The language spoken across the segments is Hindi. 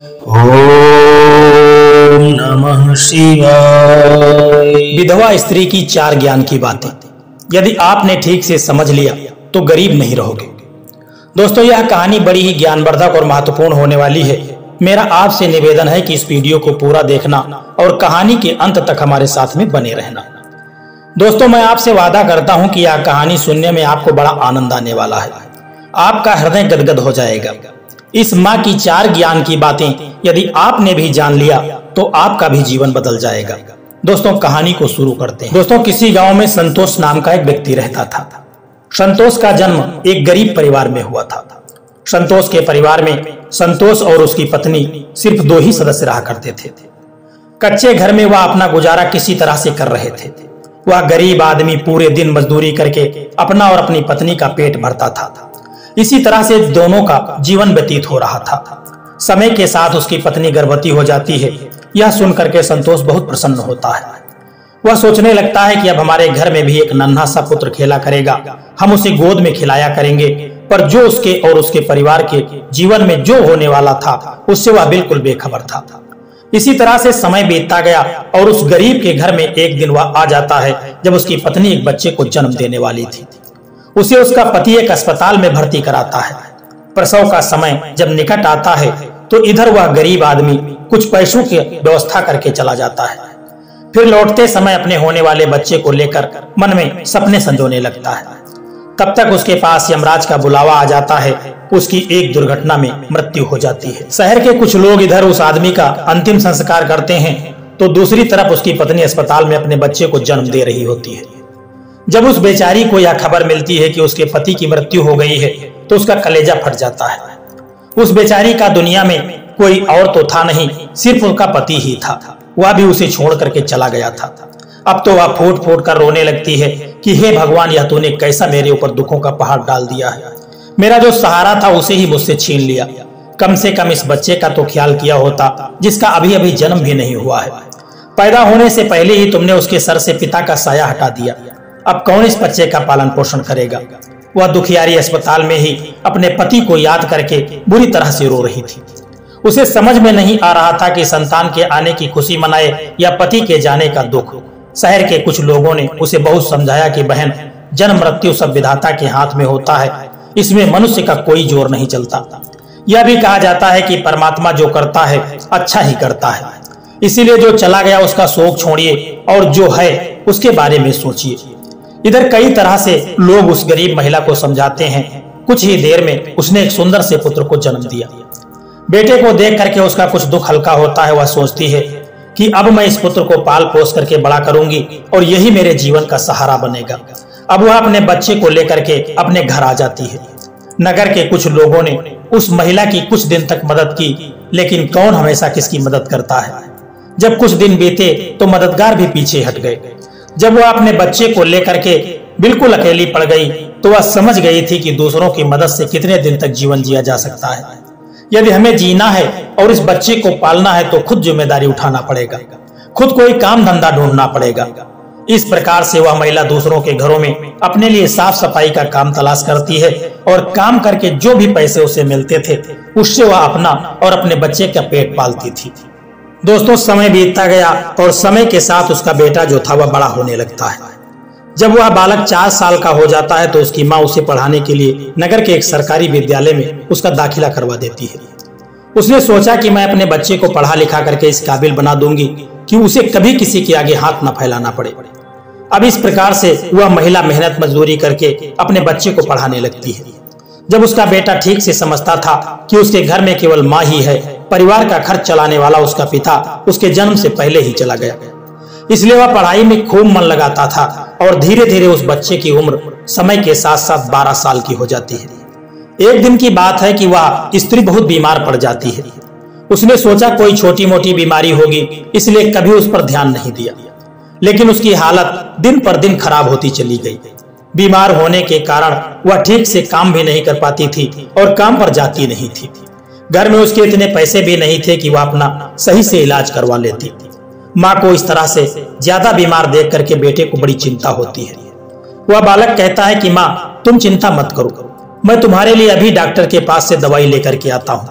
ओम नमः शिवाय। विधवा स्त्री की 4 ज्ञान की बातें यदि आपने ठीक से समझ लिया तो गरीब नहीं रहोगे। दोस्तों, यह कहानी बड़ी ही ज्ञानवर्धक और महत्वपूर्ण होने वाली है। मेरा आपसे निवेदन है कि इस वीडियो को पूरा देखना और कहानी के अंत तक हमारे साथ में बने रहना। दोस्तों, मैं आपसे वादा करता हूं कि यह कहानी सुनने में आपको बड़ा आनंद आने वाला है। आपका हृदय गदगद हो जाएगा। इस माँ की 4 ज्ञान की बातें यदि आपने भी जान लिया तो आपका भी जीवन बदल जाएगा। दोस्तों, कहानी को शुरू करते हैं। दोस्तों, किसी गांव में संतोष नाम का एक व्यक्ति रहता था। संतोष का जन्म एक गरीब परिवार में हुआ था। संतोष के परिवार में संतोष और उसकी पत्नी सिर्फ 2 ही सदस्य रहा करते थे। कच्चे घर में वह अपना गुजारा किसी तरह से कर रहे थे। वह गरीब आदमी पूरे दिन मजदूरी करके अपना और अपनी पत्नी का पेट भरता था। इसी तरह से दोनों का जीवन व्यतीत हो रहा था। समय के साथ उसकी पत्नी गर्भवती हो जाती है। यह सुनकर के संतोष बहुत प्रसन्न होता है। वह सोचने लगता है कि अब हमारे घर में भी एक नन्हा सा पुत्र खेला करेगा। हम उसे गोद में खिलाया करेंगे। पर जो उसके और उसके परिवार के जीवन में जो होने वाला था उससे वह बिल्कुल बेखबर था। इसी तरह से समय बीतता गया और उस गरीब के घर में एक दिन वह आ जाता है जब उसकी पत्नी एक बच्चे को जन्म देने वाली थी। उसे उसका पति एक अस्पताल में भर्ती कराता है। प्रसव का समय जब निकट आता है तो इधर वह गरीब आदमी कुछ पैसों की व्यवस्था करके चला जाता है। फिर लौटते समय अपने होने वाले बच्चे को लेकर मन में सपने संजोने लगता है। तब तक उसके पास यमराज का बुलावा आ जाता है। उसकी एक दुर्घटना में मृत्यु हो जाती है। शहर के कुछ लोग इधर उस आदमी का अंतिम संस्कार करते हैं तो दूसरी तरफ उसकी पत्नी अस्पताल में अपने बच्चे को जन्म दे रही होती है। जब उस बेचारी को यह खबर मिलती है कि उसके पति की मृत्यु हो गई है तो उसका कलेजा फट जाता है। उस बेचारी का दुनिया में कोई और तो था नहीं, सिर्फ उसका पति ही था। वह भी उसे छोड़ करके चला गया था। अब तो वह फूट फूट कर रोने लगती है कि हे भगवान, यह तूने कैसा मेरे ऊपर दुखों का पहाड़ डाल दिया है। मेरा जो सहारा था उसे ही मुझसे छीन लिया। कम से कम इस बच्चे का तो ख्याल किया होता जिसका अभी अभी जन्म भी नहीं हुआ है। पैदा होने से पहले ही तुमने उसके सर से पिता का साया हटा दिया। अब कौन इस बच्चे का पालन पोषण करेगा। वह दुखियारी अस्पताल में ही अपने पति को याद करके बुरी तरह से रो रही थी। उसे समझ में नहीं आ रहा था कि संतान के आने की खुशी मनाए या पति के जाने का दुख। शहर के कुछ लोगों ने उसे बहुत समझाया कि बहन, जन्म मृत्यु सब विधाता के हाथ में होता है, इसमें मनुष्य का कोई जोर नहीं चलता। यह भी कहा जाता है कि परमात्मा जो करता है अच्छा ही करता है। इसीलिए जो चला गया उसका शोक छोड़िए और जो है उसके बारे में सोचिए। इधर कई तरह से लोग उस गरीब महिला को समझाते हैं। कुछ ही देर में उसने एक सुंदर से पुत्र को जन्म दिया। बेटे को देख करके उसका कुछ दुख हल्का होता है। वह सोचती है कि अब मैं इस पुत्र को पाल पोस करके बड़ा करूंगी और यही मेरे जीवन का सहारा बनेगा। अब वह अपने बच्चे को लेकर के अपने घर आ जाती है। नगर के कुछ लोगों ने उस महिला की कुछ दिन तक मदद की, लेकिन कौन हमेशा किसकी मदद करता है। जब कुछ दिन बीते तो मददगार भी पीछे हट गए। जब वह अपने बच्चे को लेकर के बिल्कुल अकेली पड़ गई तो वह समझ गई थी कि दूसरों की मदद से कितने दिन तक जीवन जिया जा सकता है। यदि हमें जीना है और इस बच्चे को पालना है तो खुद जिम्मेदारी उठाना पड़ेगा, खुद कोई काम धंधा ढूंढना पड़ेगा। इस प्रकार से वह महिला दूसरों के घरों में अपने लिए साफ सफाई का काम तलाश करती है और काम करके जो भी पैसे उसे मिलते थे उससे वह अपना और अपने बच्चे का पेट पालती थी। दोस्तों, समय बीतता गया और समय के साथ उसका बेटा जो था वह बड़ा होने लगता है। जब वह बालक 4 साल का हो जाता है तो उसकी माँ उसे पढ़ाने के लिए नगर के एक सरकारी विद्यालय में उसका दाखिला करवा देती है। उसने सोचा कि मैं अपने बच्चे को पढ़ा लिखा करके इस काबिल बना दूंगी कि उसे कभी किसी के आगे हाथ न फैलाना पड़े। अब इस प्रकार से वह महिला मेहनत मजदूरी करके अपने बच्चे को पढ़ाने लगती है। जब उसका बेटा ठीक से समझता था कि उसके घर में केवल माँ ही है, परिवार का खर्च चलाने वाला उसका पिता उसके जन्म से पहले ही चला गया, इसलिए वह पढ़ाई में खूब मन लगाता था और धीरे धीरे उस बच्चे की उम्र समय के साथ साथ 12 साल की हो जाती है। एक दिन की बात है कि वह स्त्री बहुत बीमार पड़ जाती है। उसने सोचा कोई छोटी मोटी बीमारी होगी, इसलिए कभी उस पर ध्यान नहीं दिया, लेकिन उसकी हालत दिन पर दिन खराब होती चली गई। बीमार होने के कारण वह ठीक से काम भी नहीं कर पाती थी और काम पर जाती नहीं थी। घर में उसके इतने पैसे भी नहीं थे कि वह अपना सही से इलाज करवा लेती। माँ को इस तरह से ज्यादा बीमार देख करके बेटे को बड़ी चिंता होती है। वह बालक कहता है कि माँ, तुम चिंता मत करो, मैं तुम्हारे लिए अभी डॉक्टर के पास से दवाई लेकर के आता हूँ।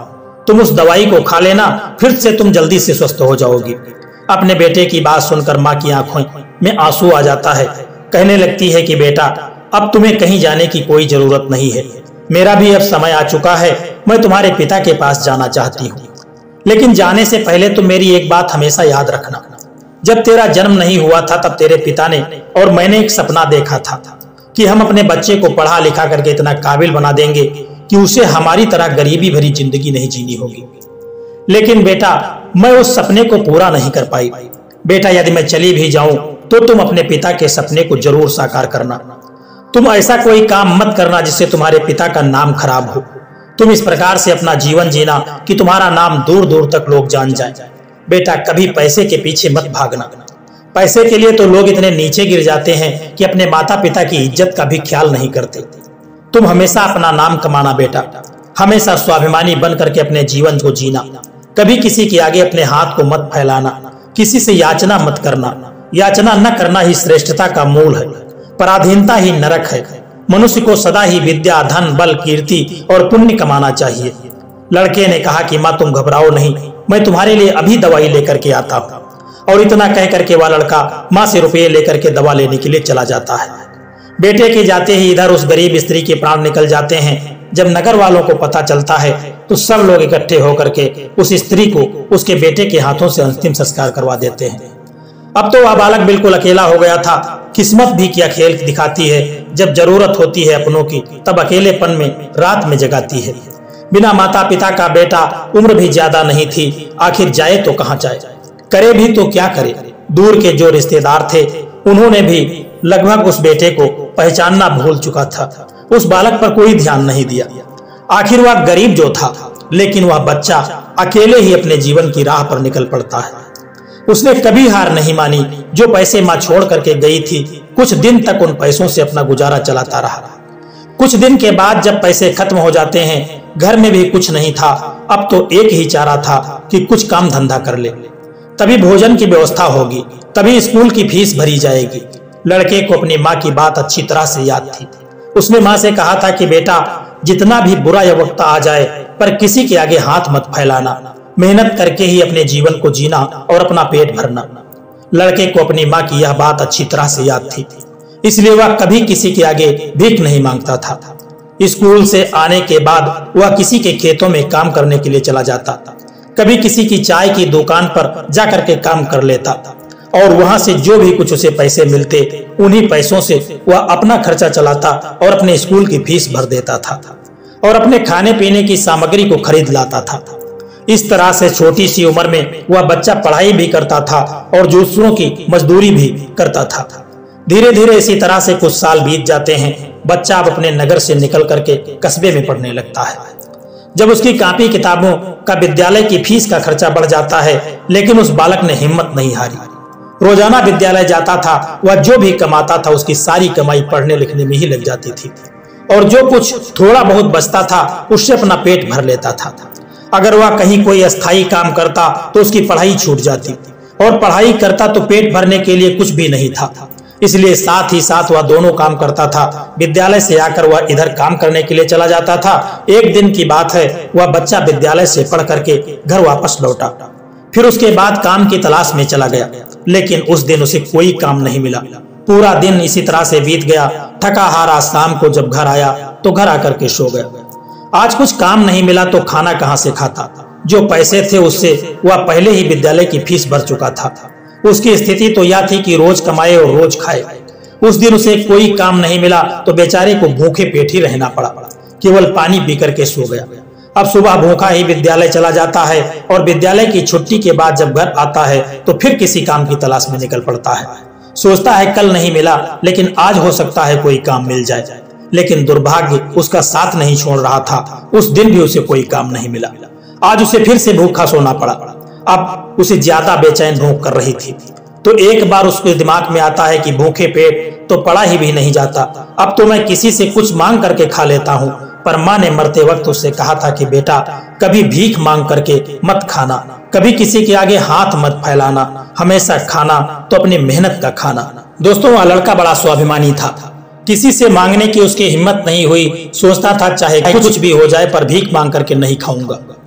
तुम उस दवाई को खा लेना, फिर से तुम जल्दी से स्वस्थ हो जाओगी। अपने बेटे की बात सुनकर माँ की आंखों में आंसू आ जाता है। कहने लगती है कि बेटा, अब तुम्हें कहीं जाने की कोई जरूरत नहीं है। मेरा भी अब समय आ चुका है, मैं तुम्हारे पिता के पास जाना चाहती हूँ। लेकिन जाने से पहले तुम मेरी एक बात हमेशा याद रखना। जब तेरा जन्म नहीं हुआ था तब तेरे पिता ने और मैंने एक सपना देखा था कि हम अपने बच्चे को पढ़ा लिखा करके इतना काबिल बना देंगे कि उसे हमारी तरह गरीबी भरी जिंदगी नहीं जीनी होगी। लेकिन बेटा, मैं उस सपने को पूरा नहीं कर पाई। बेटा, यदि मैं चली भी जाऊं तो तुम अपने पिता के सपने को जरूर साकार करना। तुम ऐसा कोई काम मत करना जिससे तुम्हारे पिता का नाम खराब हो। तुम इस प्रकार से अपना जीवन जीना कि तुम्हारा नाम दूर दूर तक लोग जान जाएं। बेटा, कभी पैसे के पीछे मत भागना। पैसे के लिए तो लोग इतने नीचे गिर जाते हैं कि अपने माता पिता की इज्जत का भी ख्याल नहीं करते। तुम हमेशा अपना नाम कमाना बेटा, हमेशा स्वाभिमानी बन करके अपने जीवन को जीना। कभी किसी के आगे अपने हाथ को मत फैलाना, किसी से याचना मत करना। याचना न करना ही श्रेष्ठता का मूल है, पराधीनता ही नरक है। मनुष्य को सदा ही विद्या, धन, बल, कीर्ति और पुण्य कमाना चाहिए। लड़के ने कहा कि माँ तुम घबराओ नहीं, मैं तुम्हारे लिए अभी दवाई लेकर के आता हूँ। और इतना कह करके वह लड़का माँ से रुपये लेकर के दवा लेने के लिए चला जाता है। बेटे के जाते ही इधर उस गरीब स्त्री के प्राण निकल जाते हैं। जब नगर वालों को पता चलता है तो सब लोग इकट्ठे होकर के उस स्त्री को उसके बेटे के हाथों से अंतिम संस्कार करवा देते हैं। अब तो वह बालक बिल्कुल अकेला हो गया था। किस्मत भी क्या खेल दिखाती है, जब जरूरत होती है अपनों की तब अकेलेपन में रात में जगाती है। बिना माता पिता का बेटा, उम्र भी ज्यादा नहीं थी, आखिर जाए तो कहाँ जाए, करे भी तो क्या करे। दूर के जो रिश्तेदार थे उन्होंने भी लगभग उस बेटे को पहचानना भूल चुका था। उस बालक पर कोई ध्यान नहीं दिया। आखिर वह गरीब जो था, लेकिन वह बच्चा अकेले ही अपने जीवन की राह पर निकल पड़ता है। उसने कभी हार नहीं मानी। जो पैसे माँ छोड़ करके गई थी, कुछ दिन तक उन पैसों से अपना गुजारा चलाता रहा। कुछ दिन के बाद जब पैसे खत्म हो जाते हैं, घर में भी कुछ नहीं था। अब तो एक ही चारा था कि कुछ काम धंधा कर ले, तभी भोजन की व्यवस्था होगी, तभी स्कूल की फीस भरी जाएगी। लड़के को अपनी माँ की बात अच्छी तरह से याद थी। उसने माँ से कहा था कि बेटा, जितना भी बुरा या वक्त आ जाए पर किसी के आगे हाथ मत फैलाना, मेहनत करके ही अपने जीवन को जीना और अपना पेट भरना। लड़के को अपनी माँ की यह बात अच्छी तरह से याद थी, इसलिए वह कभी किसी के आगे भीख नहीं मांगता था। स्कूल से आने के बाद वह किसी के खेतों में काम करने के लिए चला जाता, कभी किसी की चाय की दुकान पर जाकर के काम कर लेता और वहां से जो भी कुछ उसे पैसे मिलते, उन्हीं पैसों से वह अपना खर्चा चलाता और अपने स्कूल की फीस भर देता था और अपने खाने पीने की सामग्री को खरीद लाता था। इस तरह से छोटी सी उम्र में वह बच्चा पढ़ाई भी करता था और दूसरों की मजदूरी भी करता था। धीरे धीरे इसी तरह से कुछ साल बीत जाते हैं। बच्चा अब अपने नगर से निकल करके कस्बे में पढ़ने लगता है। जब उसकी कॉपी किताबों का, विद्यालय की फीस का खर्चा बढ़ जाता है, लेकिन उस बालक ने हिम्मत नहीं हारी। रोजाना विद्यालय जाता था, वह जो भी कमाता था उसकी सारी कमाई पढ़ने लिखने में ही लग जाती थी और जो कुछ थोड़ा बहुत बचता था उससे अपना पेट भर लेता था। अगर वह कहीं कोई अस्थायी काम करता तो उसकी पढ़ाई छूट जाती और पढ़ाई करता तो पेट भरने के लिए कुछ भी नहीं था। इसलिए साथ ही साथ वह दोनों काम करता था। विद्यालय से आकर वह इधर काम करने के लिए चला जाता था। एक दिन की बात है, वह बच्चा विद्यालय से पढ़ करके घर वापस लौटा। फिर उसके बाद काम की तलाश में चला गया, लेकिन उस दिन उसे कोई काम नहीं मिला। पूरा दिन इसी तरह से बीत गया। थका हारा शाम को जब घर आया तो घर आकर के सो गया। आज कुछ काम नहीं मिला तो खाना कहाँ से खाता। जो पैसे थे उससे वह पहले ही विद्यालय की फीस भर चुका था। उसकी स्थिति तो यह थी कि रोज कमाए और रोज खाए। उस दिन उसे कोई काम नहीं मिला तो बेचारे को भूखे पेट ही रहना पड़ा, केवल पानी पी करके सो गया। अब सुबह भूखा ही विद्यालय चला जाता है और विद्यालय की छुट्टी के बाद जब घर आता है तो फिर किसी काम की तलाश में निकल पड़ता है। सोचता है कल नहीं मिला, लेकिन आज हो सकता है कोई काम मिल जाए। लेकिन दुर्भाग्य उसका साथ नहीं छोड़ रहा था। उस दिन भी उसे कोई काम नहीं मिला। आज उसे फिर से भूखा सोना पड़ा। अब उसे ज्यादा बेचैन भूख कर रही थी। तो एक बार उसके दिमाग में आता है कि भूखे पेट तो पड़ा ही भी नहीं जाता, अब तो मैं किसी से कुछ मांग करके खा लेता हूँ। पर माँ ने मरते वक्त उससे कहा था कि बेटा, कभी भीख मांग करके मत खाना, कभी किसी के आगे हाथ मत फैलाना, हमेशा खाना तो अपनी मेहनत का खाना। दोस्तों, वह लड़का बड़ा स्वाभिमानी था। किसी से मांगने की उसकी हिम्मत नहीं हुई। सोचता था चाहे कुछ भी हो जाए पर भीख मांग करके नहीं खाऊंगा।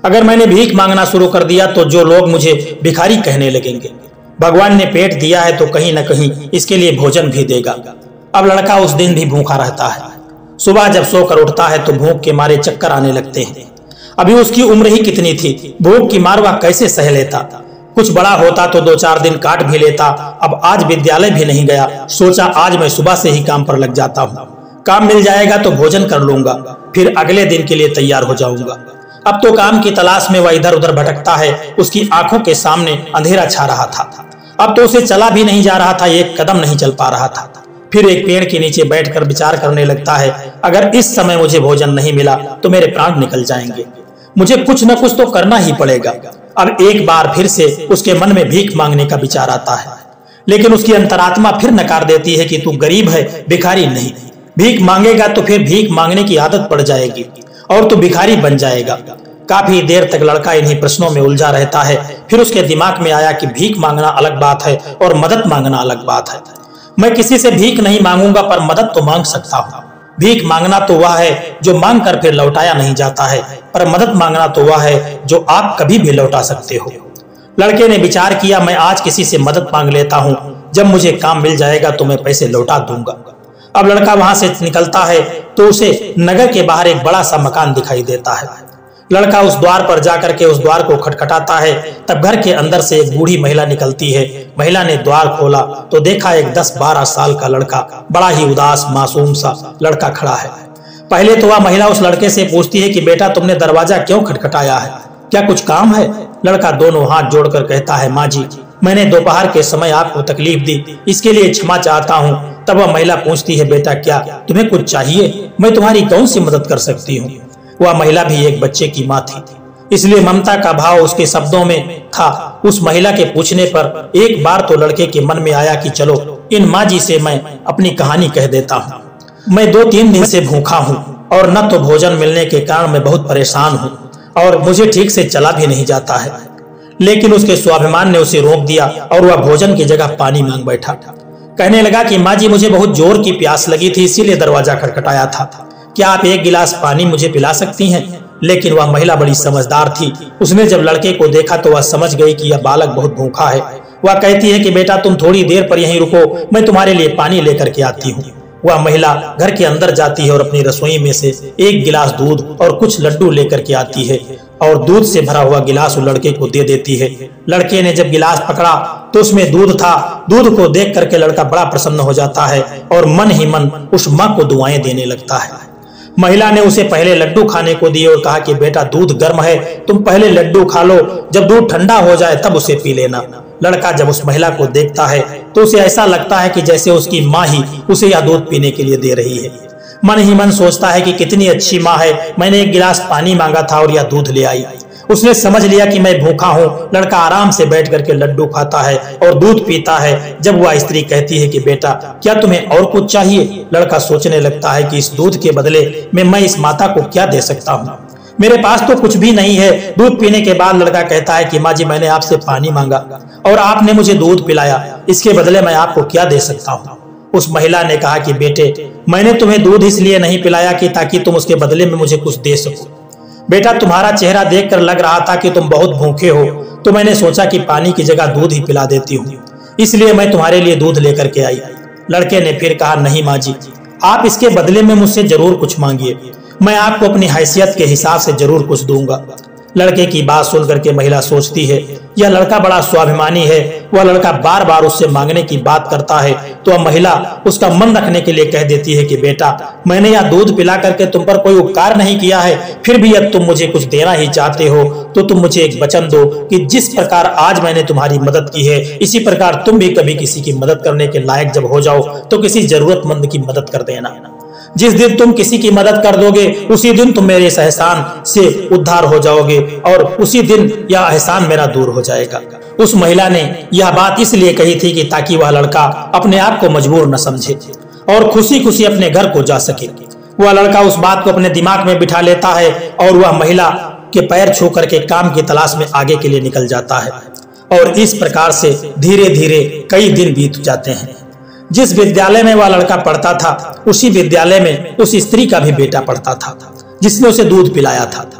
अगर मैंने भीख मांगना शुरू कर दिया तो जो लोग मुझे भिखारी कहने लगेंगे। भगवान ने पेट दिया है तो कहीं न कहीं इसके लिए भोजन भी देगा। अब लड़का उस दिन भी भूखा रहता है। सुबह जब सोकर उठता है तो भूख के मारे चक्कर आने लगते हैं। अभी उसकी उम्र ही कितनी थी, भूख की मार वह कैसे सह लेता। कुछ बड़ा होता तो 2-4 दिन काट भी लेता। अब आज विद्यालय भी नहीं गया। सोचा आज मैं सुबह से ही काम पर लग जाता हूँ, काम मिल जाएगा तो भोजन कर लूंगा, फिर अगले दिन के लिए तैयार हो जाऊंगा। अब तो काम की तलाश में वह इधर उधर भटकता है। उसकी आंखों के सामने अंधेरा छा रहा था। अब तो उसे चला भी नहीं जा रहा था, एक कदम नहीं चल पा रहा था। फिर एक पेड़ के नीचे बैठकर विचार करने लगता है, अगर इस समय मुझे भोजन नहीं मिला तो मेरे प्राण निकल जाएंगे, मुझे कुछ न कुछ तो करना ही पड़ेगा। अब एक बार फिर से उसके मन में भीख मांगने का विचार आता है, लेकिन उसकी अंतरात्मा फिर नकार देती है कि तू गरीब है, भिखारी नहीं। भीख मांगेगा तो फिर भीख मांगने की आदत पड़ जाएगी और तू भिखारी बन जाएगा। काफी देर तक लड़का इन्हीं प्रश्नों में उलझा रहता है। फिर उसके दिमाग में आया कि भीख मांगना अलग बात है और मदद मांगना अलग बात है। मैं किसी से भीख नहीं मांगूंगा, पर मदद तो मांग सकता हूँ। भीख मांगना तो वह है जो मांग कर फिर लौटाया नहीं जाता है, पर मदद मांगना तो वह है जो आप कभी भी लौटा सकते हो। लड़के ने विचार किया, मैं आज किसी से मदद मांग लेता हूँ, जब मुझे काम मिल जाएगा तो मैं पैसे लौटा दूंगा। अब लड़का वहां से निकलता है तो उसे नगर के बाहर एक बड़ा सा मकान दिखाई देता है। लड़का उस द्वार पर जाकर के उस द्वार को खटखटाता है। तब घर के अंदर से एक बूढ़ी महिला निकलती है। महिला ने द्वार खोला तो देखा एक 10-12 साल का लड़का, बड़ा ही उदास मासूम सा लड़का खड़ा है। पहले तो वह महिला उस लड़के से पूछती है कि बेटा तुमने दरवाजा क्यों खटखटाया है, क्या कुछ काम है? लड़का दोनों हाथ जोड़कर कहता है, माँ जी मैंने दोपहर के समय आपको तकलीफ दी, इसके लिए क्षमा चाहता हूँ। तब वह महिला पूछती है, बेटा क्या तुम्हें कुछ चाहिए? मैं तुम्हारी कौन सी मदद कर सकती हूँ? वह महिला भी एक बच्चे की माँ थी, इसलिए ममता का भाव उसके शब्दों में था। उस महिला के पूछने पर एक बार तो लड़के के मन में आया कि चलो इन माँ जी से मैं अपनी कहानी कह देता हूँ। मैं 2-3 दिन से भूखा हूँ और न तो भोजन मिलने के कारण मैं बहुत परेशान हूँ और मुझे ठीक से चला भी नहीं जाता है। लेकिन उसके स्वाभिमान ने उसे रोक दिया और वह भोजन की जगह पानी मांग बैठा। कहने लगा कि माँ जी मुझे बहुत जोर की प्यास लगी थी, इसीलिए दरवाजा खटखटाया था, क्या आप एक गिलास पानी मुझे पिला सकती हैं? लेकिन वह महिला बड़ी समझदार थी। उसने जब लड़के को देखा तो वह समझ गई कि यह बालक बहुत भूखा है। वह कहती है कि बेटा तुम थोड़ी देर पर यहीं रुको, मैं तुम्हारे लिए पानी लेकर के आती हूँ। वह महिला घर के अंदर जाती है और अपनी रसोई में से एक गिलास दूध और कुछ लड्डू लेकर के आती है और दूध से भरा हुआ गिलास लड़के को दे देती है। लड़के ने जब गिलास पकड़ा तो उसमें दूध था। दूध को देख करके लड़का बड़ा प्रसन्न हो जाता है और मन ही मन उस माँ को दुआएं देने लगता है। महिला ने उसे पहले लड्डू खाने को दिए और कहा कि बेटा दूध गर्म है, तुम पहले लड्डू खा लो, जब दूध ठंडा हो जाए तब उसे पी लेना। लड़का जब उस महिला को देखता है तो उसे ऐसा लगता है कि जैसे उसकी माँ ही उसे यह दूध पीने के लिए दे रही है। मन ही मन सोचता है कि कितनी अच्छी माँ है, मैंने एक गिलास पानी मांगा था और यह दूध ले आई। उसने समझ लिया कि मैं भूखा हूँ। लड़का आराम से बैठ करके लड्डू खाता है और दूध पीता है। जब वह स्त्री कहती है कि बेटा क्या तुम्हें और कुछ चाहिए, लड़का सोचने लगता है कि इस दूध के बदले में मैं इस माता को क्या दे सकता हूँ, मेरे पास तो कुछ भी नहीं है। दूध पीने के बाद लड़का कहता है कि माँ जी मैंने आपसे पानी मांगा और आपने मुझे दूध पिलाया, इसके बदले मैं आपको क्या दे सकता हूँ? उस महिला ने कहा कि बेटे मैंने तुम्हें दूध इसलिए नहीं पिलाया कि ताकि तुम उसके बदले में मुझे कुछ दे सको। बेटा तुम्हारा चेहरा देखकर लग रहा था कि तुम बहुत भूखे हो, तो मैंने सोचा कि पानी की जगह दूध ही पिला देती हूँ, इसलिए मैं तुम्हारे लिए दूध लेकर के आई। लड़के ने फिर कहा नहीं माँ जी, आप इसके बदले में मुझसे जरूर कुछ मांगिए, मैं आपको अपनी हैसियत के हिसाब से जरूर कुछ दूंगा। लड़के की बात सुन करके महिला सोचती है यह लड़का बड़ा स्वाभिमानी है। वह लड़का बार बार उससे मांगने की बात करता है तो वह महिला उसका मन रखने के लिए कह देती है कि बेटा मैंने यह दूध पिला करके तुम पर कोई उपकार नहीं किया है, फिर भी अब तुम मुझे कुछ देना ही चाहते हो तो तुम मुझे एक वचन दो कि जिस प्रकार आज मैंने तुम्हारी मदद की है, इसी प्रकार तुम भी कभी किसी की मदद करने के लायक जब हो जाओ तो किसी जरूरतमंद की मदद कर देना। जिस दिन तुम किसी की मदद कर दोगे उसी दिन तुम मेरे इस एहसान से उद्धार हो जाओगे और उसी दिन यह एहसान मेरा दूर हो जाएगा। उस महिला ने यह बात इसलिए कही थी कि ताकि वह लड़का अपने आप को मजबूर न समझे और खुशी खुशी अपने घर को जा सके। वह लड़का उस बात को अपने दिमाग में बिठा लेता है और वह महिला के पैर छू करके काम की तलाश में आगे के लिए निकल जाता है और इस प्रकार से धीरे धीरे कई दिन बीत जाते हैं। जिस विद्यालय में वह लड़का पढ़ता था उसी विद्यालय में उस स्त्री का भी बेटा पढ़ता था जिसने उसे दूध पिलाया था।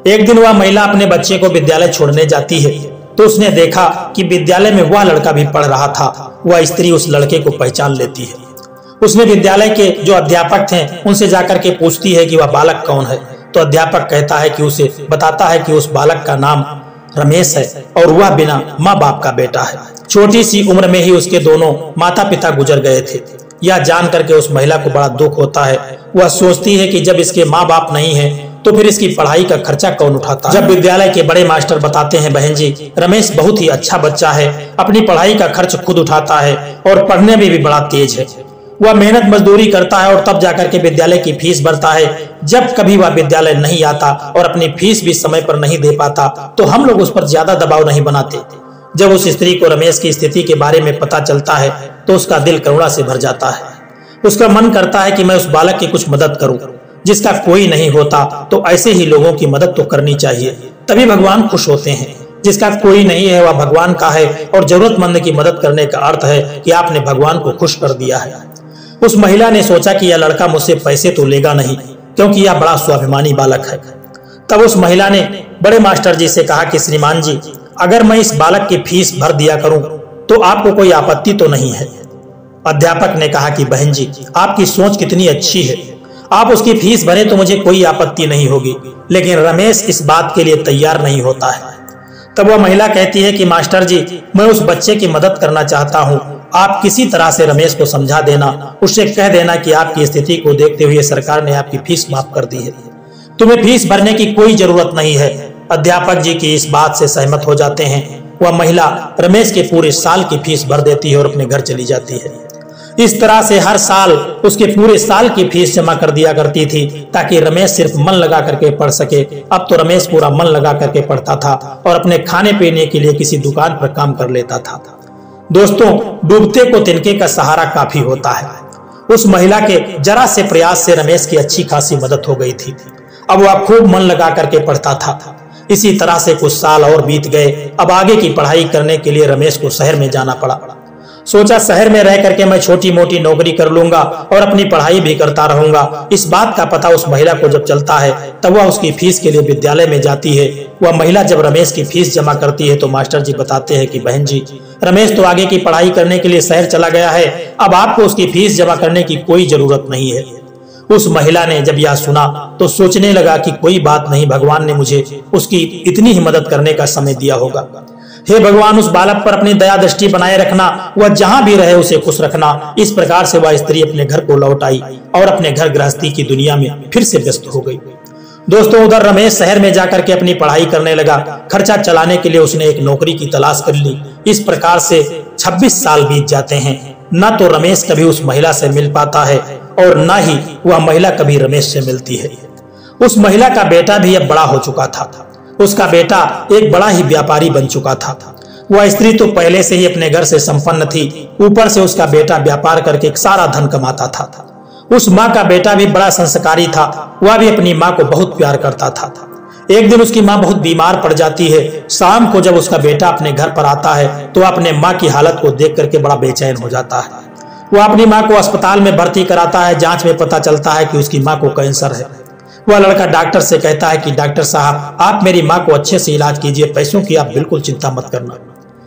एक दिन वह महिला अपने बच्चे को विद्यालय छोड़ने जाती है तो उसने देखा कि विद्यालय में वह लड़का भी पढ़ रहा था। वह स्त्री उस लड़के को पहचान लेती है। उसने विद्यालय के जो अध्यापक थे उनसे जाकर के पूछती है कि वह बालक कौन है। तो अध्यापक कहता है कि उसे बताता है कि उस बालक का नाम रमेश है और वह बिना माँ बाप का बेटा है। छोटी सी उम्र में ही उसके दोनों माता पिता गुजर गए थे। यह जान करके उस महिला को बड़ा दुख होता है। वह सोचती है कि जब इसके माँ बाप नहीं है तो फिर इसकी पढ़ाई का खर्चा कौन उठाता। जब विद्यालय के बड़े मास्टर बताते हैं, बहन जी रमेश बहुत ही अच्छा बच्चा है, अपनी पढ़ाई का खर्च खुद उठाता है और पढ़ने में भी बड़ा तेज है। वह मेहनत मजदूरी करता है और तब जाकर के विद्यालय की फीस भरता है। जब कभी वह विद्यालय नहीं आता और अपनी फीस भी समय पर नहीं दे पाता तो हम लोग उस पर ज्यादा दबाव नहीं बनाते। जब उस स्त्री को रमेश की स्थिति के बारे में पता चलता है तो उसका दिल करुणा से भर जाता है। उसका मन करता है कि मैं उस बालक की कुछ मदद करूं। जिसका कोई नहीं होता तो ऐसे ही लोगों की मदद तो करनी चाहिए, तभी भगवान खुश होते हैं। जिसका कोई नहीं है वह भगवान का है और जरूरतमंद की मदद करने का अर्थ है कि आपने भगवान को खुश कर दिया है। उस महिला ने सोचा कि यह लड़का मुझसे पैसे तो लेगा नहीं, क्योंकि यह बड़ा स्वाभिमानी बालक है। तब उस महिला ने बड़े मास्टर जी से कहा कि श्रीमान जी, अगर मैं इस बालक की फीस भर दिया करूं तो आपको कोई आपत्ति तो नहीं है। अध्यापक ने कहा कि बहन जी आपकी सोच कितनी अच्छी है, आप उसकी फीस भरें तो मुझे कोई आपत्ति नहीं होगी, लेकिन रमेश इस बात के लिए तैयार नहीं होता है। तब वह महिला कहती है कि मास्टर जी मैं उस बच्चे की मदद करना चाहता हूँ, आप किसी तरह से रमेश को समझा देना, उससे कह देना कि आपकी स्थिति को देखते हुए सरकार ने आपकी फीस माफ कर दी है, तुम्हें फीस भरने की कोई जरूरत नहीं है। अध्यापक जी की इस बात से सहमत हो जाते हैं। वह महिला रमेश के पूरे साल की फीस भर देती है और अपने घर चली जाती है। इस तरह से हर साल उसके पूरे साल की फीस जमा कर दिया करती थी ताकि रमेश सिर्फ मन लगा करके पढ़ सके। अब तो रमेश पूरा मन लगा करके पढ़ता था और अपने खाने पीने के लिए किसी दुकान पर काम कर लेता था। दोस्तों, डूबते को तिनके का सहारा काफी होता है। उस महिला के जरा से प्रयास से रमेश की अच्छी खासी मदद हो गई थी। अब वह खूब मन लगा करके पढ़ता था। इसी तरह से कुछ साल और बीत गए। अब आगे की पढ़ाई करने के लिए रमेश को शहर में जाना पड़ा। सोचा शहर में रह करके मैं छोटी मोटी नौकरी कर लूंगा और अपनी पढ़ाई भी करता रहूंगा। इस बात का पता उस महिला को जब चलता है तब वह उसकी फीस के लिए विद्यालय में जाती है। वह महिला जब रमेश की फीस जमा करती है तो मास्टर जी बताते हैं कि बहन जी रमेश तो आगे की पढ़ाई करने के लिए शहर चला गया है, अब आपको उसकी फीस जमा करने की कोई जरूरत नहीं है। उस महिला ने जब यह सुना तो सोचने लगा कि कोई बात नहीं, भगवान ने मुझे उसकी इतनी ही मदद करने का समय दिया होगा। हे भगवान, उस बालक पर अपनी दया दृष्टि बनाए रखना, वह जहां भी रहे उसे खुश रखना। इस प्रकार से वह स्त्री अपने घर को लौट आई और अपने घर गृहस्थी की दुनिया में फिर से व्यस्त हो गई। दोस्तों, उधर रमेश शहर में जाकर के अपनी पढ़ाई करने लगा। खर्चा चलाने के लिए उसने एक नौकरी की तलाश कर ली। इस प्रकार से 26 साल बीत जाते हैं। न तो रमेश कभी उस महिला से मिल पाता है और न ही वह महिला कभी रमेश से मिलती है। उस महिला का बेटा भी अब बड़ा हो चुका था। उसका बेटा एक बड़ा ही व्यापारी बन चुका था। वह स्त्री तो पहले से ही अपने घर से संपन्न थी, ऊपर से उसका बेटा व्यापार करके एक सारा धन कमाता था। उस माँ का बेटा भी बड़ा संस्कारी था। वह भी अपनी माँ को बहुत प्यार करता था। एक दिन उसकी माँ बहुत बीमार पड़ जाती है। शाम को जब उसका बेटा अपने घर पर आता है तो अपने माँ की हालत को देख करके बड़ा बेचैन हो जाता है। वह अपनी माँ को अस्पताल में भर्ती कराता है। जांच में पता चलता है कि उसकी माँ को कैंसर है। वह लड़का डॉक्टर से कहता है कि डॉक्टर साहब, आप मेरी माँ को अच्छे से इलाज कीजिए, पैसों की आप बिल्कुल चिंता मत करना।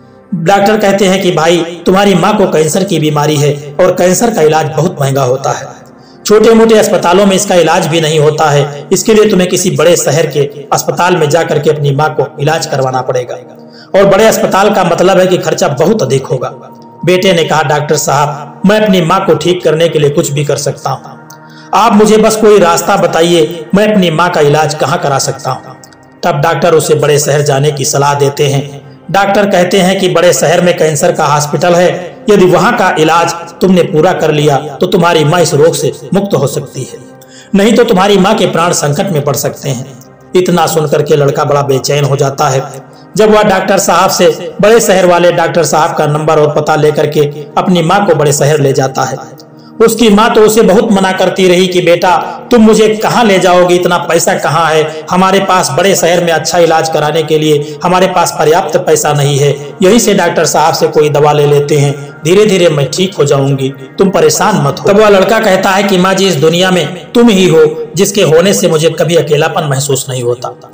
डॉक्टर कहते हैं कि भाई, तुम्हारी माँ को कैंसर की बीमारी है और कैंसर का इलाज बहुत महंगा होता है। छोटे मोटे अस्पतालों में इसका इलाज भी नहीं होता है। इसके लिए तुम्हें किसी बड़े शहर के अस्पताल में जाकर के अपनी माँ को इलाज करवाना पड़ेगा, और बड़े अस्पताल का मतलब है कि खर्चा बहुत अधिक होगा। बेटे ने कहा, डॉक्टर साहब, मैं अपनी माँ को ठीक करने के लिए कुछ भी कर सकता हूँ, आप मुझे बस कोई रास्ता बताइए, मैं अपनी माँ का इलाज कहाँ करा सकता हूँ। तब डॉक्टर उसे बड़े शहर जाने की सलाह देते हैं। डॉक्टर कहते हैं कि बड़े शहर में कैंसर का हॉस्पिटल है, यदि वहां का इलाज तुमने पूरा कर लिया तो तुम्हारी माँ इस रोग से मुक्त हो सकती है, नहीं तो तुम्हारी माँ के प्राण संकट में पड़ सकते हैं। इतना सुनकर के लड़का बड़ा बेचैन हो जाता है। जब वह डॉक्टर साहब से बड़े शहर वाले डॉक्टर साहब का नंबर और पता लेकर के अपनी माँ को बड़े शहर ले जाता है, उसकी माँ तो उसे बहुत मना करती रही कि बेटा, तुम मुझे कहाँ ले जाओगे, इतना पैसा कहाँ है, हमारे पास बड़े शहर में अच्छा इलाज कराने के लिए हमारे पास पर्याप्त पैसा नहीं है। यहीं से डॉक्टर साहब से कोई दवा ले लेते हैं, धीरे धीरे मैं ठीक हो जाऊंगी, तुम परेशान मत हो। तब वह लड़का कहता है कि माँ जी, इस दुनिया में तुम ही हो जिसके होने से मुझे कभी अकेलापन महसूस नहीं होता।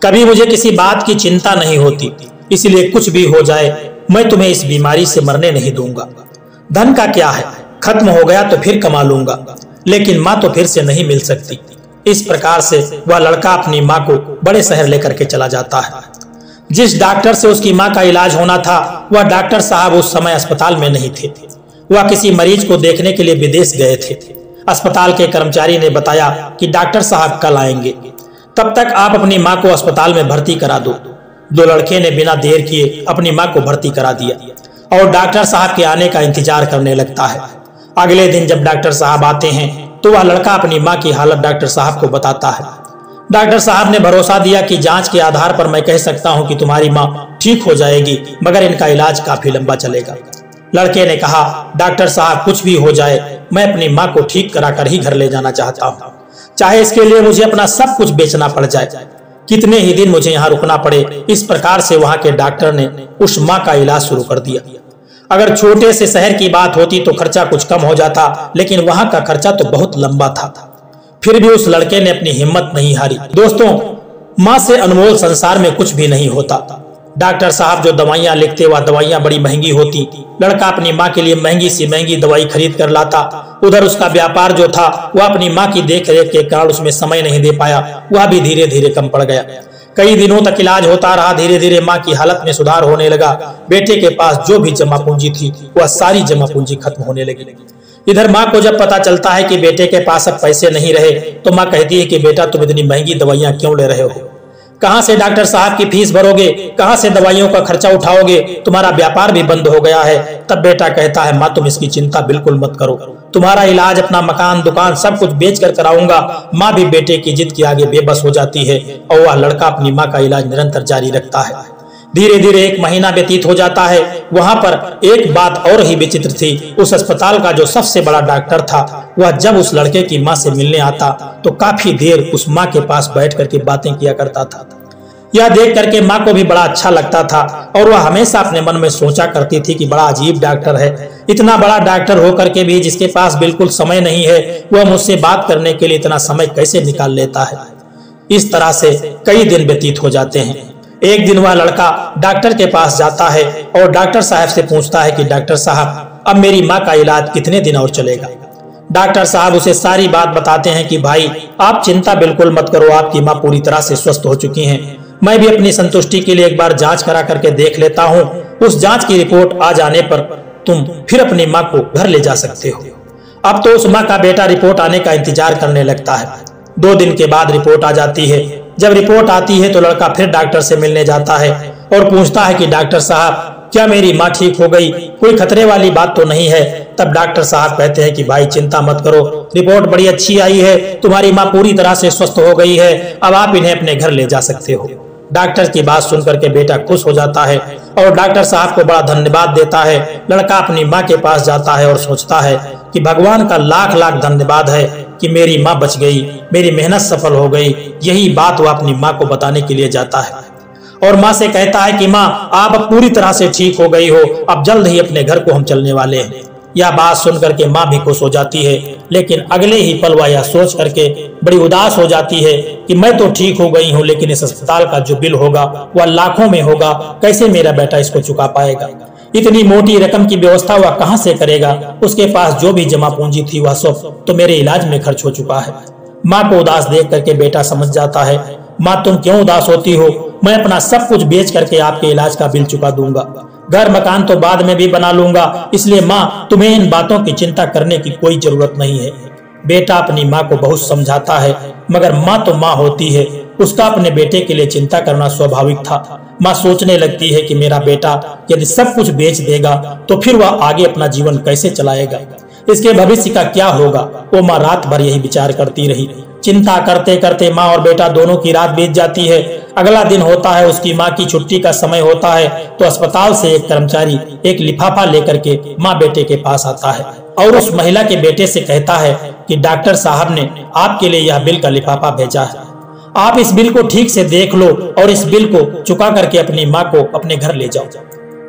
कभी मुझे किसी बात की चिंता नहीं होती, इसलिए कुछ भी हो जाए मैं तुम्हें इस बीमारी से मरने नहीं दूंगा। धन का क्या है, खत्म हो गया तो फिर कमा लूंगा, लेकिन माँ तो फिर से नहीं मिल सकती। इस प्रकार से वह लड़का अपनी माँ को बड़े शहर लेकर के चला जाता है। जिस डॉक्टर से उसकी माँ का इलाज होना था, वह डॉक्टर साहब उस समय अस्पताल में नहीं थे। वह किसी मरीज को देखने के लिए विदेश गए थे। अस्पताल के कर्मचारी ने बताया कि डॉक्टर साहब कल आएंगे, तब तक आप अपनी माँ को अस्पताल में भर्ती करा दो। दो लड़के ने बिना देर किए अपनी माँ को भर्ती करा दिया और डॉक्टर साहब के आने का इंतजार करने लगता है। अगले दिन जब डॉक्टर साहब आते हैं तो वह लड़का अपनी माँ की हालत डॉक्टर साहब को बताता है। डॉक्टर साहब ने भरोसा दिया कि जांच के आधार पर मैं कह सकता हूं कि तुम्हारी माँ ठीक हो जाएगी, मगर इनका इलाज काफी लंबा चलेगा। लड़के ने कहा, डॉक्टर साहब कुछ भी हो जाए, मैं अपनी माँ को ठीक कराकर ही घर ले जाना चाहता हूँ, चाहे इसके लिए मुझे अपना सब कुछ बेचना पड़ जाए, कितने ही दिन मुझे यहाँ रुकना पड़े। इस प्रकार से वहाँ के डॉक्टर ने उस माँ का इलाज शुरू कर दिया। अगर छोटे से शहर की बात होती तो खर्चा कुछ कम हो जाता, लेकिन वहाँ का खर्चा तो बहुत लंबा था। फिर भी उस लड़के ने अपनी हिम्मत नहीं हारी। दोस्तों, माँ से अनमोल संसार में कुछ भी नहीं होता। डॉक्टर साहब जो दवाइयाँ लिखते वह दवाइयाँ बड़ी महंगी होती। लड़का अपनी माँ के लिए महंगी सी महंगी दवाई खरीद कर लाता। उधर उसका व्यापार जो था वह अपनी माँ की देख रेख के कारण उसमें समय नहीं दे पाया, वह भी धीरे धीरे कम पड़ गया। कई दिनों तक इलाज होता रहा। धीरे धीरे माँ की हालत में सुधार होने लगा। बेटे के पास जो भी जमा पूंजी थी वह सारी जमा पूंजी खत्म होने लगी। इधर माँ को जब पता चलता है कि बेटे के पास अब पैसे नहीं रहे तो माँ कहती है कि बेटा तुम इतनी महंगी दवाइयाँ क्यों ले रहे हो, कहाँ से डॉक्टर साहब की फीस भरोगे, कहाँ से दवाइयों का खर्चा उठाओगे, तुम्हारा व्यापार भी बंद हो गया है। तब बेटा कहता है, माँ तुम इसकी चिंता बिल्कुल मत करो, तुम्हारा इलाज अपना मकान दुकान सब कुछ बेच कर कराऊंगा। माँ भी बेटे की जिद के आगे बेबस हो जाती है और वह लड़का अपनी माँ का इलाज निरंतर जारी रखता है। धीरे धीरे एक महीना व्यतीत हो जाता है। वहां पर एक बात और ही विचित्र थी। उस अस्पताल का जो सबसे बड़ा डॉक्टर था वह जब उस लड़के की माँ से मिलने आता तो काफी देर उस माँ के पास बैठ करके बातें किया करता था। यह देख करके माँ को भी बड़ा अच्छा लगता था और वह हमेशा अपने मन में सोचा करती थी कि बड़ा अजीब डॉक्टर है, इतना बड़ा डॉक्टर होकर के भी जिसके पास बिल्कुल समय नहीं है, वह मुझसे बात करने के लिए इतना समय कैसे निकाल लेता है। इस तरह से कई दिन व्यतीत हो जाते हैं। एक दिन वह लड़का डॉक्टर के पास जाता है और डॉक्टर साहब से पूछता है कि डॉक्टर साहब अब मेरी माँ का इलाज कितने दिन और चलेगा। डॉक्टर साहब उसे सारी बात बताते हैं कि भाई आप चिंता बिल्कुल मत करो, आपकी माँ पूरी तरह से स्वस्थ हो चुकी हैं। मैं भी अपनी संतुष्टि के लिए एक बार जांच करा करके देख लेता हूँ। उस जांच की रिपोर्ट आ जाने पर तुम फिर अपनी माँ को घर ले जा सकते हो। अब तो उस माँ का बेटा रिपोर्ट आने का इंतजार करने लगता है। 2 दिन के बाद रिपोर्ट आ जाती है। जब रिपोर्ट आती है तो लड़का फिर डॉक्टर से मिलने जाता है और पूछता है कि डॉक्टर साहब क्या मेरी माँ ठीक हो गई, कोई खतरे वाली बात तो नहीं है। तब डॉक्टर साहब कहते हैं कि भाई चिंता मत करो, रिपोर्ट बड़ी अच्छी आई है, तुम्हारी माँ पूरी तरह से स्वस्थ हो गई है, अब आप इन्हें अपने घर ले जा सकते हो। डॉक्टर की बात सुनकर के बेटा खुश हो जाता है और डॉक्टर साहब को बड़ा धन्यवाद देता है। लड़का अपनी माँ के पास जाता है और सोचता है कि भगवान का लाख लाख धन्यवाद है कि मेरी माँ बच गई, मेरी मेहनत सफल हो गई। यही बात वह अपनी माँ को बताने के लिए जाता है और माँ से कहता है कि माँ आप अब पूरी तरह से ठीक हो गई हो, अब जल्द ही अपने घर को हम चलने वाले हैं। यह बात सुनकर के माँ भी खुश हो जाती है, लेकिन अगले ही पल वह यह सोच करके बड़ी उदास हो जाती है कि मैं तो ठीक हो गई हूँ, लेकिन इस अस्पताल का जो बिल होगा वह लाखों में होगा, कैसे मेरा बेटा इसको चुका पाएगा। इतनी मोटी रकम की व्यवस्था वह कहाँ से करेगा। उसके पास जो भी जमा पूंजी थी वह सब तो मेरे इलाज में खर्च हो चुका है। माँ को उदास देख करके बेटा समझ जाता है, माँ तुम क्यों उदास होती हो, मैं अपना सब कुछ बेच करके आपके इलाज का बिल चुका दूंगा, घर मकान तो बाद में भी बना लूंगा, इसलिए माँ तुम्हें इन बातों की चिंता करने की कोई जरूरत नहीं है। बेटा अपनी माँ को बहुत समझाता है, मगर माँ तो माँ होती है, उसका अपने बेटे के लिए चिंता करना स्वाभाविक था। माँ सोचने लगती है कि मेरा बेटा यदि सब कुछ बेच देगा तो फिर वह आगे अपना जीवन कैसे चलाएगा, इसके भविष्य का क्या होगा। वो माँ रात भर यही विचार करती रही। चिंता करते करते माँ और बेटा दोनों की रात बीत जाती है। अगला दिन होता है, उसकी माँ की छुट्टी का समय होता है, तो अस्पताल से एक कर्मचारी एक लिफाफा लेकर के माँ बेटे के पास आता है और उस महिला के बेटे से कहता है कि डॉक्टर साहब ने आपके लिए यह बिल का लिफाफा भेजा है, आप इस बिल को ठीक से देख लो और इस बिल को चुका करके अपनी माँ को अपने घर ले जाओ।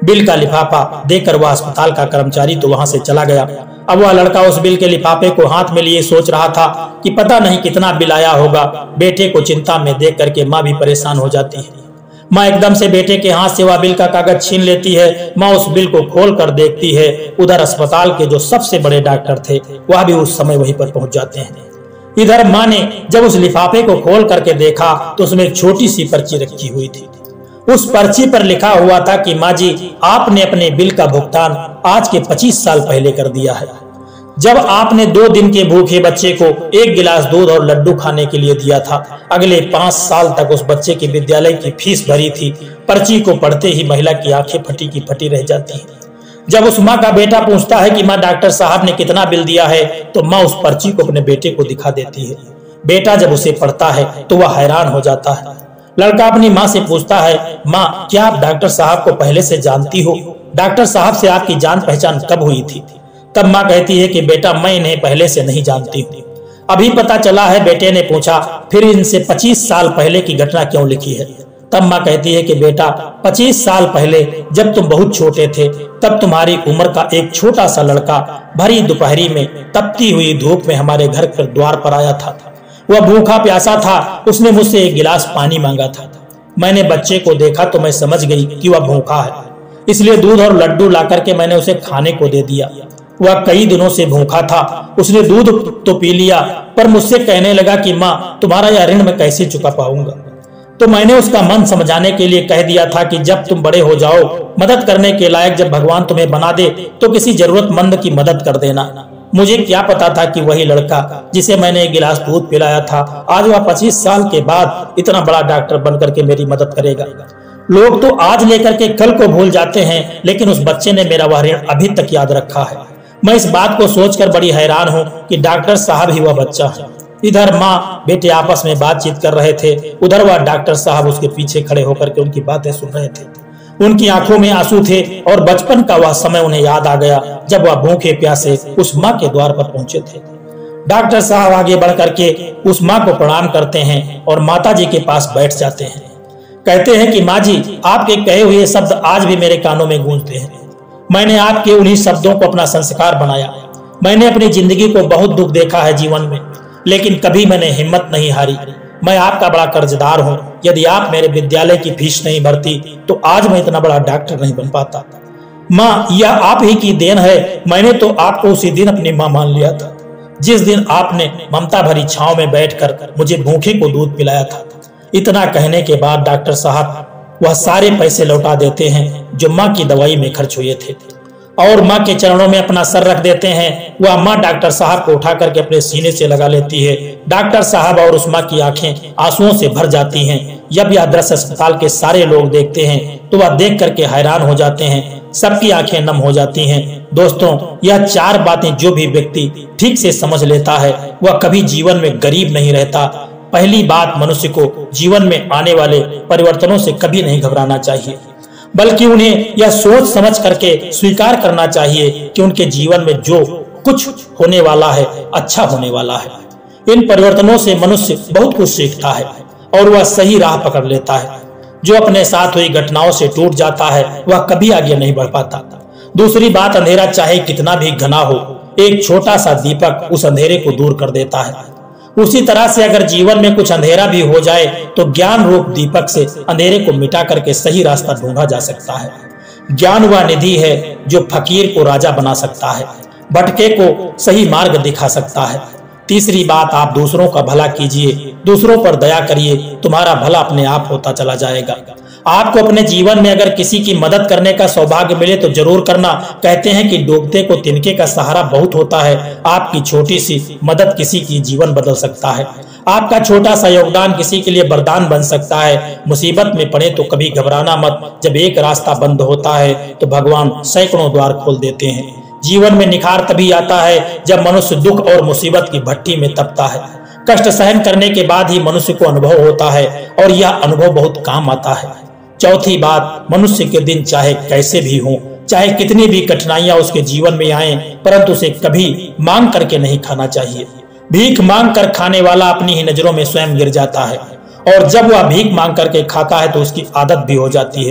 बिल का लिफाफा देकर वह अस्पताल का कर्मचारी तो वहां से चला गया। अब वह लड़का उस बिल के लिफाफे को हाथ में लिए सोच रहा था कि पता नहीं कितना बिल आया होगा। बेटे को चिंता में देख करके माँ भी परेशान हो जाती है। माँ एकदम से बेटे के हाथ से वह बिल का कागज छीन लेती है। माँ उस बिल को खोल कर देखती है। उधर अस्पताल के जो सबसे बड़े डॉक्टर थे वह भी उस समय वहीं पर पहुंच जाते हैं। इधर माँ ने जब उस लिफाफे को खोल करके देखा तो उसमें एक छोटी सी पर्ची रखी हुई थी। उस पर्ची पर लिखा हुआ था कि माँ जी, आपने अपने बिल का भुगतान आज के 25 साल पहले कर दिया है। जब आपने 2 दिन के भूखे बच्चे को 1 गिलास दूध और लड्डू खाने के लिए दिया था, अगले 5 साल तक उस बच्चे की विद्यालय की फीस भरी थी। पर्ची को पढ़ते ही महिला की आंखें फटी की फटी रह जाती हैं। जब उस माँ का बेटा पूछता है कि माँ, डॉक्टर साहब ने कितना बिल दिया है, तो माँ उस पर्ची को अपने बेटे को दिखा देती है। बेटा जब उसे पढ़ता है तो वह हैरान हो जाता है। लड़का अपनी माँ से पूछता है, माँ, क्या आप डॉक्टर साहब को पहले से जानती हो? डॉक्टर साहब से आपकी जान पहचान कब हुई थी? तब माँ कहती है कि बेटा, मैं इन्हें पहले से नहीं जानती हूँ, अभी पता चला है। बेटे ने पूछा, फिर इनसे 25 साल पहले की घटना क्यों लिखी है? तब माँ कहती है कि बेटा, 25 साल पहले जब तुम बहुत छोटे थे, तब तुम्हारी उम्र का एक छोटा सा लड़का भरी दोपहरी में तपती हुई धूप में हमारे घर पर द्वार पर आया था। वह भूखा प्यासा था। उसने मुझसे 1 गिलास पानी मांगा था। मैंने बच्चे को देखा तो मैं समझ गई कि वह भूखा है, इसलिए दूध और लड्डू ला करके मैंने उसे खाने को दे दिया। वह कई दिनों से भूखा था। उसने दूध तो पी लिया, पर मुझसे कहने लगा कि माँ, तुम्हारा यह ऋण मैं कैसे चुका पाऊंगा? तो मैंने उसका मन समझाने के लिए कह दिया था कि जब तुम बड़े हो जाओ, मदद करने के लायक जब भगवान तुम्हें बना दे, तो किसी जरूरतमंद की मदद कर देना। मुझे क्या पता था कि वही लड़का जिसे मैंने 1 गिलास दूध पिलाया था, आज वह 25 साल के बाद इतना बड़ा डॉक्टर बनकर के मेरी मदद करेगा। लोग तो आज लेकर के कल को भूल जाते हैं, लेकिन उस बच्चे ने मेरा वह ऋण अभी तक याद रखा है। मैं इस बात को सोचकर बड़ी हैरान हूँ कि डॉक्टर साहब ही वह बच्चा है। इधर माँ बेटे आपस में बातचीत कर रहे थे, उधर वह डॉक्टर साहब उसके पीछे खड़े होकर के उनकी बातें सुन रहे थे। उनकी आंखों में आंसू थे और बचपन का वह समय उन्हें याद आ गया जब वह भूखे प्यासे उस माँ के द्वार पर पहुंचे थे। डॉक्टर साहब आगे बढ़ करके उस माँ को प्रणाम करते हैं और माता जी के पास बैठ जाते हैं। कहते हैं कि माँ जी, आपके कहे हुए शब्द आज भी मेरे कानों में गूंजते हैं। मैंने आपके उन्हीं शब्दों को अपना संस्कार बनाया। मैंने अपनी जिंदगी को बहुत दुख देखा है जीवन में, लेकिन कभी मैंने हिम्मत नहीं हारी। मैं आपका बड़ा कर्जदार हूँ। यदि आप मेरे विद्यालय की फीस नहीं भरती तो आज मैं इतना बड़ा डॉक्टर नहीं बन पाता। माँ, यह आप ही की देन है। मैंने तो आपको उसी दिन अपनी माँ मान लिया था जिस दिन आपने ममता भरी छांव में बैठकर मुझे भूखे को दूध पिलाया था। इतना कहने के बाद डॉक्टर साहब वह सारे पैसे लौटा देते हैं जो माँ की दवाई में खर्च हुए थे और माँ के चरणों में अपना सर रख देते हैं। वह माँ डॉक्टर साहब को उठा करके अपने सीने से लगा लेती है। डॉक्टर साहब और उस माँ की आंखें आंसुओं से भर जाती हैं। जब यह दृश्य अस्पताल के सारे लोग देखते हैं तो वह देख करके हैरान हो जाते हैं। सबकी आंखें नम हो जाती हैं। दोस्तों, यह 4 बातें जो भी व्यक्ति ठीक से समझ लेता है वह कभी जीवन में गरीब नहीं रहता। पहली बात, मनुष्य को जीवन में आने वाले परिवर्तनों से कभी नहीं घबराना चाहिए, बल्कि उन्हें यह सोच समझ करके स्वीकार करना चाहिए कि उनके जीवन में जो कुछ होने वाला है अच्छा होने वाला है। इन परिवर्तनों से मनुष्य बहुत कुछ सीखता है और वह सही राह पकड़ लेता है। जो अपने साथ हुई घटनाओं से टूट जाता है वह कभी आगे नहीं बढ़ पाता। दूसरी बात, अंधेरा चाहे कितना भी घना हो, एक छोटा सा दीपक उस अंधेरे को दूर कर देता है। उसी तरह से अगर जीवन में कुछ अंधेरा भी हो जाए तो ज्ञान रूप दीपक से अंधेरे को मिटा करके सही रास्ता ढूंढा जा सकता है। ज्ञान वह निधि है जो फकीर को राजा बना सकता है, भटके को सही मार्ग दिखा सकता है। तीसरी बात, आप दूसरों का भला कीजिए, दूसरों पर दया करिए, तुम्हारा भला अपने आप होता चला जाएगा। आपको अपने जीवन में अगर किसी की मदद करने का सौभाग्य मिले तो जरूर करना। कहते हैं कि डूबते को तिनके का सहारा बहुत होता है। आपकी छोटी सी मदद किसी की जीवन बदल सकता है। आपका छोटा सा योगदान किसी के लिए वरदान बन सकता है। मुसीबत में पड़े तो कभी घबराना मत। जब एक रास्ता बंद होता है तो भगवान सैकड़ों द्वार खोल देते हैं। जीवन में निखार तभी आता है जब मनुष्य दुख और मुसीबत की भट्टी में तपता है। कष्ट सहन करने के बाद ही मनुष्य को अनुभव होता है और यह अनुभव बहुत काम आता है। चौथी बात, मनुष्य के दिन चाहे कैसे भी हो, चाहे कितनी भी कठिनाइयां उसके जीवन में आए, परंतु उसे कभी मांग करके नहीं खाना चाहिए। भीख मांग कर खाने वाला अपनी ही नजरों में स्वयं गिर जाता है और जब वह भीख मांग करके खाता है तो उसकी आदत भी हो जाती है।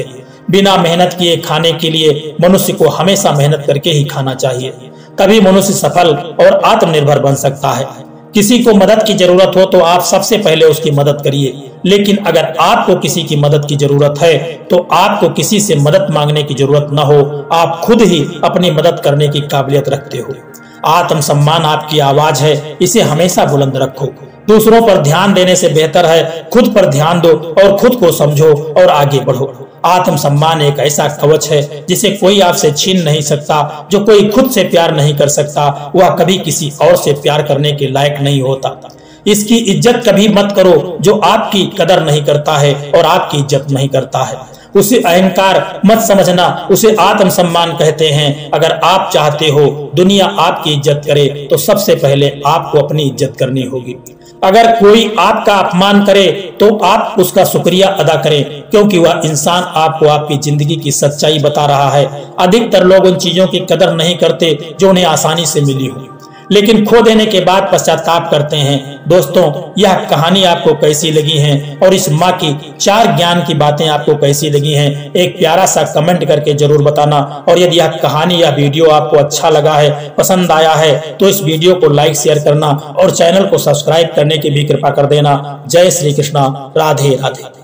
बिना मेहनत किए खाने के लिए मनुष्य को हमेशा मेहनत करके ही खाना चाहिए, तभी मनुष्य सफल और आत्मनिर्भर बन सकता है। किसी को मदद की जरूरत हो तो आप सबसे पहले उसकी मदद करिए, लेकिन अगर आपको किसी की मदद की जरूरत है तो आपको किसी से मदद मांगने की जरूरत न हो, आप खुद ही अपनी मदद करने की काबिलियत रखते हो। आत्मसम्मान आपकी आवाज है, इसे हमेशा बुलंद रखो। दूसरों पर ध्यान देने से बेहतर है खुद पर ध्यान दो और खुद को समझो और आगे बढ़ो। आत्मसम्मान एक ऐसा कवच है जिसे कोई आपसे छीन नहीं सकता। जो कोई खुद से प्यार नहीं कर सकता वह कभी किसी और से प्यार करने के लायक नहीं होता। इसकी इज्जत कभी मत करो जो आपकी कदर नहीं करता है और आपकी इज्जत नहीं करता है। उसे अहंकार मत समझना, उसे आत्मसम्मान कहते हैं। अगर आप चाहते हो दुनिया आपकी इज्जत करे तो सबसे पहले आपको अपनी इज्जत करनी होगी। अगर कोई आपका अपमान करे तो आप उसका शुक्रिया अदा करें, क्योंकि वह इंसान आपको आपकी जिंदगी की सच्चाई बता रहा है। अधिकतर लोग उन चीजों की कदर नहीं करते जो उन्हें आसानी से मिली हो, लेकिन खो देने के बाद पश्चाताप करते हैं। दोस्तों, यह कहानी आपको कैसी लगी है और इस माँ की 4 ज्ञान की बातें आपको कैसी लगी हैं, एक प्यारा सा कमेंट करके जरूर बताना। और यदि यह कहानी या वीडियो आपको अच्छा लगा है, पसंद आया है, तो इस वीडियो को लाइक शेयर करना और चैनल को सब्सक्राइब करने की भी कृपा कर देना। जय श्री कृष्णा, राधे राधे।